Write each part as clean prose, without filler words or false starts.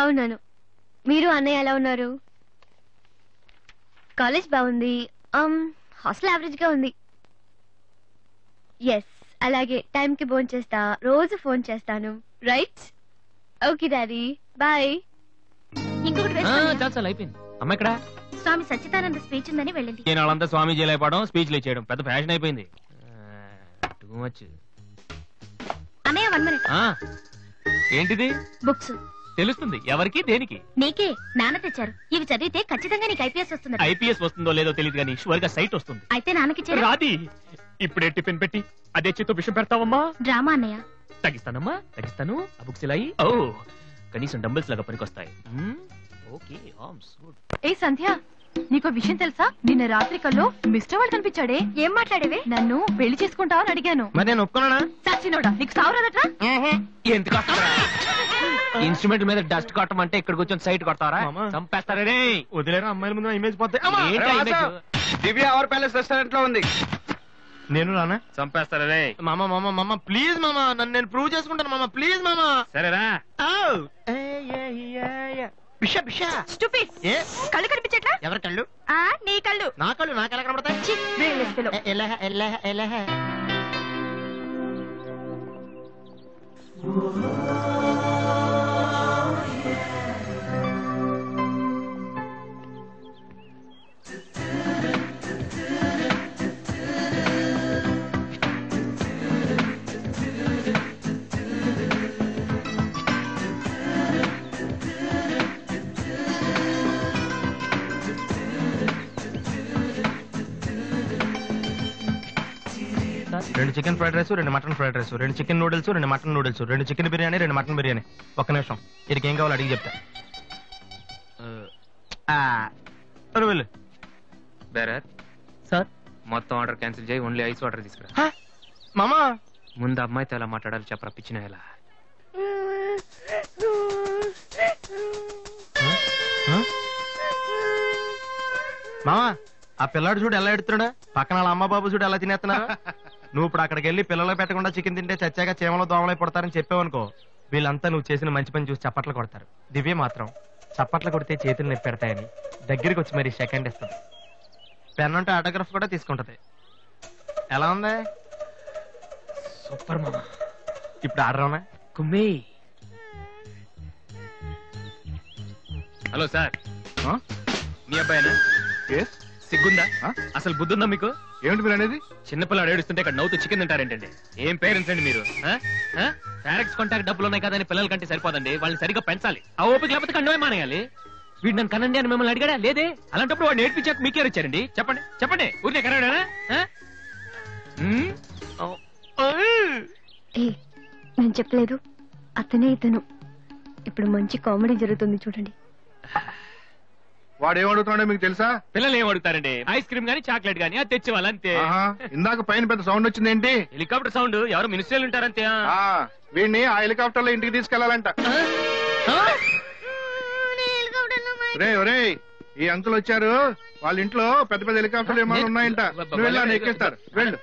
బాగున్నాను. మీరు అన్నయ్య ఎలా ఉన్నారు? కాలేజ్ బాగుంది. హాస్టల్ యావరేజ్ గా ఉంది. ఎస్, అలాగే టైంకి ఫోన్ చేస్తా, రోజు ఫోన్ చేస్తాను. రైట్? Okay daddy, bye. ఇంకొకటి అయిపోయింది. అమ్మ ఇక్కడ స్వామి సచ్చిదానంద స్పీచ్ ఉందని వెళ్ళింది. నేను వాళ్ళంతా స్వామి చేయలేపడం స్పీచ్లు ఇచ్చేయడం పెద్ద ఫ్యాషన్ అయిపోయింది. Too much. అన్నయ్య 1 minute. ఏంటిది? బుక్స్. తెలుస్తుంది ఎవరికి దేనికి? నీకే. నాన్న తెచ్చారు. ఇవి చదివితే ఖచ్చితంగా నీకు ఐపీఎస్ వస్తుంది. ఐపీఎస్ వస్తుందో లేదో తెలియదు కానీ షువర్ గా సైట్ వస్తుంది. అయితే నాన్నకి రాది. ఇప్పుడే టిఫిన్ పెట్టి అదే చేత్తో విషయం పెడతావమ్మా? డ్రామా అన్నయ్య. తగ్గిస్తానమ్మా, తగ్గిస్తాను. ఆ బుక్స్ ఇలా ఓ కనీసం డంబుల్స్ లాగా పనికొస్తాయి. Okay, arms good. ఏ సంధ్య, నీకో విషయం తెలుసా? నిన్న రాత్రి కల్లో మిస్టర్ వాళ్ళు కనిపించాడే. ఏం మాట్లాడేవే? నన్ను పెళ్లి చేసుకుంటావని అడిగాను. మరి నేను ఒప్పుకున్నానా? సచ్చినోడా, నీకు సావరాదట్రా? ఎందుకు ఇన్స్ట్రుమెంట్ మీద డస్ట్ కొట్టమంటే ఇక్కడ కూర్చొని సైట్ కొడతారా? చంపేస్తారే. వదిలేరా, అమ్మాయిల ముందు ఇమేజ్ పోతే. దివ్య అవర్ ప్యాలెస్ రెస్టారెంట్ లో ఉంది. నేను రానా? చంపేస్తారే. మామ మామ మామ ప్లీజ్ మామ, నన్ను నేను ప్రూవ్ చేసుకుంటాను మామ, ప్లీజ్ మామ. సరేరా. కళ్ళు కనిపించట్లా? ఎవరి కళ్ళు? నీ కళ్ళు. నా కళ్ళు నాకు ఎలా కనబడతాయి? రెండు చికెన్ ఫ్రైడ్ రైస్, రెండు మటన్ ఫ్రైడ్ రైస్, రెండు చికెన్ నూడిల్స్, రెండు మటన్ నూడిల్స్, రెండు చికెన్ బిర్యానీ, రెండు మటన్ బిర్యానీ. ఒక్క నిమిషం, ఇది ఏం కావాలో అడిగి చెప్తా. వెళ్ళు. బేరర్ సార్, మొత్తం ఆర్డర్ క్యాన్సిల్ చేయి, ఓన్లీ ఐస్ వాటర్ తీసుకురా. మామా, ముందు అమ్మాయితో ఎలా మాట్లాడాలి చెప్పరా, పిచ్చిన ఎలా? మామా, ఆ పిల్లాడు చూడు ఎలా ఎడుతున్నాడా, పక్కన వాళ్ళ అమ్మ బాబు చూడు ఎలా తినేస్తున్నారు. నువ్వు ఇప్పుడు అక్కడికి వెళ్ళి పిల్లలు పెట్టకుండా చికెన్ తింటే చచ్చాక చీమలో దోమలై పడతారని చెప్పావనుకో, వీళ్ళంతా నువ్వు చేసిన మంచి పని చూసి చప్పట్లు కొడతారు. దివ్య మాత్రం చప్పట్లు కొడితే చేతులు నొప్పి పెడతాయని దగ్గరికి వచ్చి మరి సెకండ్ ఇస్తుంది. పెన్ అంటే ఆటోగ్రాఫ్ కూడా తీసుకుంటది. ఎలా ఉంది? సూపర్ మామా. ఇప్పుడు ఆర్డర్ అవునా? కుమ్మి. హలో సార్, మీ అబ్బాయినా? సిగ్గుందా? అసలు బుద్ధుందా మీకు? ఏమిటి మీరు అనేది? చిన్నపిల్లాడు ఏడుస్తుంటే ఇక్కడ నవ్వుతూ చికెన్ తింటారేంటండి? ఏం పేరెంట్స్ అండి మీరు? పేరెంట్స్ కాంటాక్ట్ డబ్బులు ఉన్నాయి కదని పిల్లల కంటే సరిపోదండి, వాళ్ళని సరిగ్గా పెంచాలి. ఆ ఓపిక లేకపోతే కండమే మానేయాలి. వీడు నన్ను కనండి అని మిమ్మల్ని అడిగాడా? లేదే. అలాంటప్పుడు వాడు నేర్పించాక మీకే వచ్చారండి. చెప్పండి చెప్పండి, ఊరినే కనడానా? నేను చెప్పలేదు, అతనే ఇతను. ఇప్పుడు మంచి కామెడీ జరుగుతుంది చూడండి. వాడు ఏమడుగుతున్నాడో మీకు తెలుసా? పిల్లలు ఏం అడుగుతారండి? ఐస్ క్రీమ్ గానీ చాక్లెట్ గానీ అది తెచ్చి వాళ్ళంతే. ఇందాక పైన పెద్ద సౌండ్ వచ్చింది ఏంటి? Helicopter sound. ఎవరు మినిస్టర్లు ఉంటారంతే. వీడిని ఆ హెలికాప్టర్ లో ఇంటికి తీసుకెళ్లాలంట. రే, ఈ అంకుల్ వచ్చారు, వాళ్ళ ఇంట్లో పెద్ద పెద్ద హెలికాప్టర్లు ఏమైనా ఉన్నాయంట. నువ్వు వెళ్ళాను, ఎక్కిస్తారు. వెళ్ళు.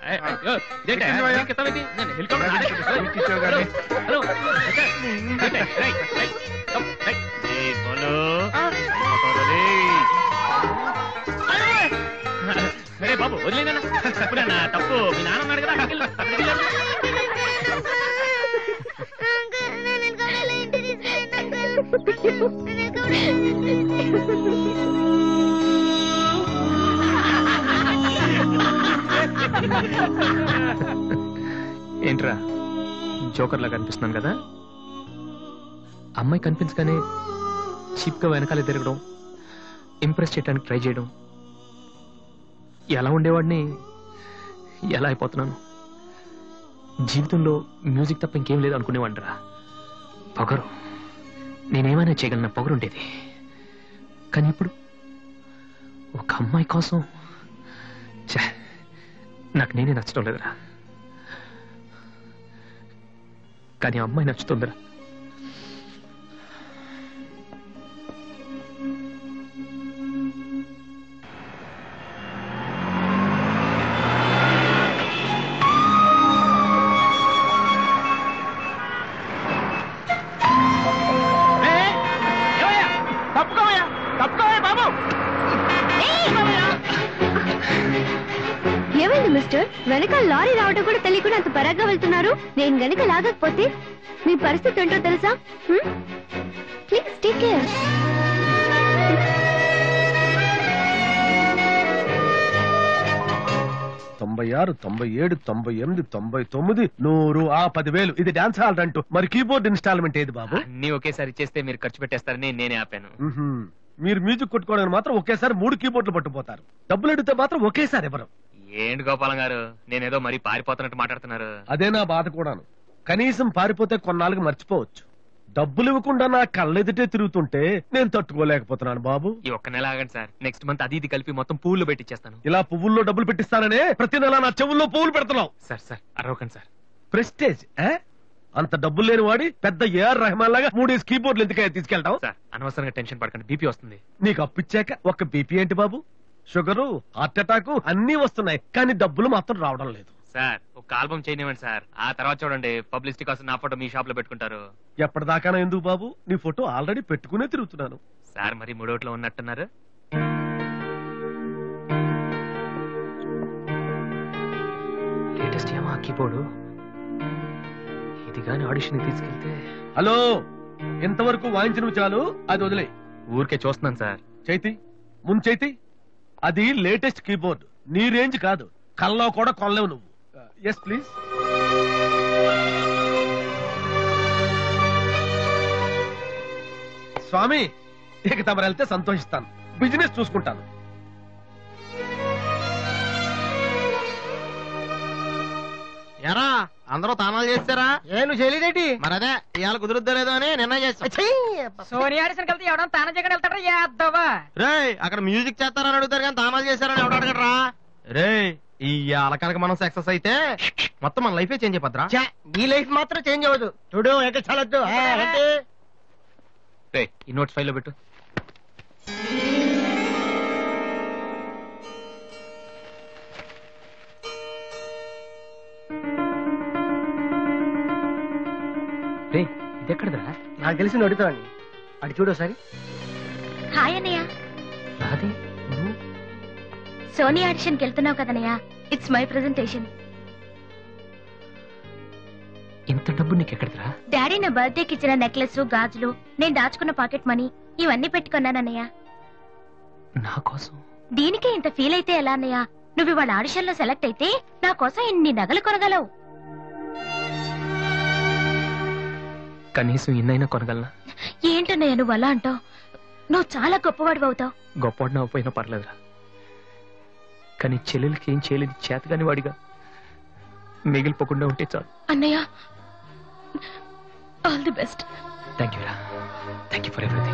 సరే బాబు, వదిలేనా తప్పు. మీ నాన్న ఉన్నాడు కదా. ఏంట్రా జోకర్ లాగా కనిపిస్తున్నాను కదా? అమ్మాయి కనిపించగానే చీప్ గా వెనకాలే తిరగడం, ఇంప్రెస్ చేయడానికి ట్రై చేయడం, ఎలా ఉండేవాడిని ఎలా అయిపోతున్నాను. జీవితంలో మ్యూజిక్ తప్ప ఇంకేం లేదు అనుకునేవాడిరా. పొగరు, నేనేమైనా చేయగలన పొగరు ఉండేది. కానీ ఇప్పుడు ఒక అమ్మాయి కోసం నాకు నేనే నచ్చడం లేదురా. కానీ అమ్మాయి నచ్చుతుందిరా. మిస్టర్, వెనక లారీ రావడం కూడా తెలియకుండా అంత పరాగ్గా వెళ్తున్నారు. నేను గనక లాగకపోతే మీ పరిస్థితి ఏంటో తెలుసా? Please take care. తొంభై 97, 98, 99, 100, 10,000. ఇది డాన్స్ హాల్ అంటూ. మరి కీబోర్డ్ ఇన్స్టాల్మెంట్ ఏది బాబు? అన్ని ఒకేసారి చేస్తే మీరు ఖర్చు పెట్టేస్తారని నేనే ఆపాను. మీరు మ్యూజిక్ కొట్టుకోవడానికి మాత్రం ఒకేసారి 3 కీబోర్డులు పట్టుకుపోతారు. డబ్బులు అడిగితే మాత్రం ఒకేసారి ఎవరు? ఏంటి గోపాలం గారు, నేనేదో మరీ పారిపోతున్నట్టు మాట్లాడుతున్నారు. అదే నా బాధ కూడాను. కనీసం పారిపోతే కొన్నాళ్ళకి మర్చిపోవచ్చు. డబ్బులు ఇవ్వకుండా నా కళ్ళెదుటే తిరుగుతుంటే నేను తట్టుకోలేకపోతున్నాను బాబు. ఈ ఒక్క నెల ఆగండి సార్, నెక్స్ట్ మంత్ అది ఇది కలిపి మొత్తం పువ్వులు పెట్టిచ్చేస్తాను. ఇలా పువ్వుల్లో డబ్బులు పెట్టిస్తాననే ప్రతి నెల నా చెవుల్లో పువ్వులు పెడుతున్నావు. సార్ సార్ అరవకండి సార్. ప్రెస్టేజ్ అంత డబ్బులు లేని వాడి పెద్ద ఏఆర్ రెహమాన్ లాగా 3 కీబోర్డులు ఎందుకయ్యా తీసుకెళ్తావు? సార్ అనవసరంగా టెన్షన్ పడకండి, బీపీ వస్తుంది. నీకు అప్పిచ్చాక ఒక్క బీపీ ఏంటి బాబు? షుగరు, హార్ట్ అటాక్ అన్ని వస్తున్నాయి, కానీ డబ్బులు మాత్రం రావడం లేదు. సార్ ఒక ఆల్బమ్ చేయనివ్వండి సార్, ఆ తర్వాత చూడండి పబ్లిసిటీ కోసం నా ఫోటో మీ షాప్ లో పెట్టుకుంటారు. ఎప్పటిదాకా ఎందుకు బాబు? నీ ఫోటో ఆల్రెడీ పెట్టుకునే తిరుగుతున్నాను. సార్ మరి మూడోట్లో ఉన్నట్టున్నారు. లేటెస్ట్ ఏమో కీబోర్డు, ఇది గాని ఆడిషన్ తీసుకెళ్తే. హలో, ఇంతవరకు వాయించిన చాలు, అది వదిలే. ఊరికే చూస్తున్నాను సార్. చైతి ముందు చైతి, అది లేటెస్ట్ కీబోర్డ్, నీ రేంజ్ కాదు, కల్లో కూడా కొనలేవు నువ్వు. Yes please. స్వామి, ఇక తమరు వెళ్తే సంతోషిస్తాను, బిజినెస్ చూసుకుంటాను. ఎరా అందరూ తానాలు చేస్తారా? నువ్వు చేయలేదేటి? మరి అదే ఇవాళ కుదురుద్దో లేదో అని నిర్ణయం చేస్తా. సోనియా ఆడిషన్ కలిసి ఎవడం తానం చేయకుండా వెళ్తాడా? యాదవా రే అక్కడ మ్యూజిక్ చేస్తారని అడుగుతారు కానీ తానాలు చేస్తారని ఎవడు అడగడరా? రే ఈ అలకనక మనం సక్సెస్ అయితే మొత్తం మన లైఫే చేంజ్ అయిపోద్రా. నీ లైఫ్ మాత్రం చేంజ్ అవ్వదు. చూడు ఎక్కడ చాలొద్దు. రే ఈ నోట్స్ ఫైల్ లో పెట్టు. రే ఇది ఎక్కడదా? నాకు తెలిసి అడుగుతావండి. అడి చూడు ఒకసారి. హాయ్ అన్నయ్య. రాధే నువ్వు సోనీ ఆడిషన్ కి వెళ్తున్నావు కదన్నయ్య, ఇట్స్ మై ప్రెజెంటేషన్. ఇంత డబ్బు నీకు ఎక్కడదా? డాడీ నా బర్త్డేకి ఇచ్చిన నెక్లెస్, గాజులు, నేను దాచుకున్న పాకెట్ మనీ ఇవన్నీ పెట్టుకున్నానన్నయ్య. నా కోసం? దీనికే ఇంత ఫీల్ అయితే ఎలా అన్నయ్య? నువ్వు ఇవాళ ఆడిషన్ లో సెలెక్ట్ అయితే నా కోసం ఇన్ని నగలు కొనగలవు. కనీసం ఇన్నైనా కొనగలనా? ఏంటన్నయ్య నువ్వు అలా అంటావు? నువ్వు చాలా గొప్పవాడు అవుతావు. గొప్పవాడిని అవ్వపోయినా పర్లేదురా, కానీ చెల్లెలకి ఏం చేయలేదు చేతగాని వాడిగా మిగిలిపోకుండా ఉంటే చాలు. అన్నయ్య all the best. Thank you రా, థ్యాంక్ యూ ఫర్ ఎవ్రీథింగ్.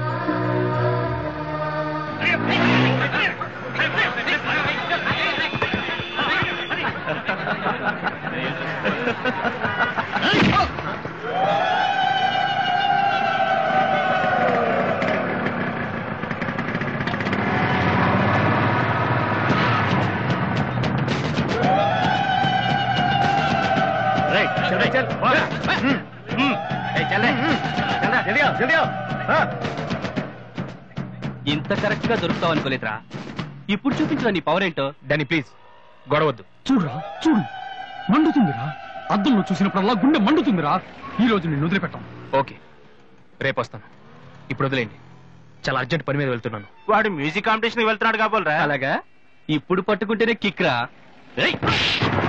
ఇంత కరెక్ట్ గా దొరుకుతావు అనుకోలేదురా. ఇప్పుడు చూపించు నీ పవర్ ఏంటో. దాన్ని ప్లీజ్ గొడవద్దు. చూడురా చూడు, మండుతుందిరా. అద్దంలో చూసినప్పుడల్లా గుండె మండుతుందిరా. ఈ రోజు నేను వదిలిపెట్టాం. ఓకే రేపు వస్తాను, ఇప్పుడు వదిలేండి. చాలా అర్జెంట్ పని మీద వెళ్తున్నాను. వాడు మ్యూజిక్ కాంపిటీషన్ వెళ్తున్నాడు కాబోలరా. అలాగా ఇప్పుడు పట్టుకుంటేనే కిక్ రా.